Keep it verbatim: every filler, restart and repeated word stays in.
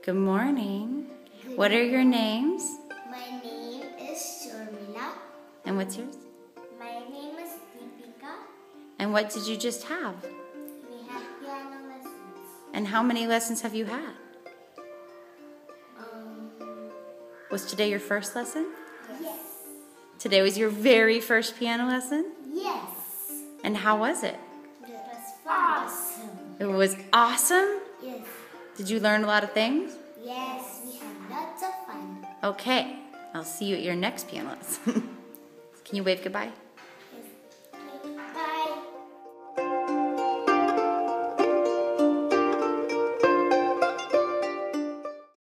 Good morning. Good What are your names? My name is Sharmila. And what's yours? My name is Deepika. And what did you just have? We have piano lessons. And how many lessons have you had? Um, Was today your first lesson? yes. Today was your very first piano lesson? Yes. And how was it? It was awesome. It was awesome? Yes. Did you learn a lot of things? Yes, we had lots of fun. Okay, I'll see you at your next piano lesson. Can you wave goodbye?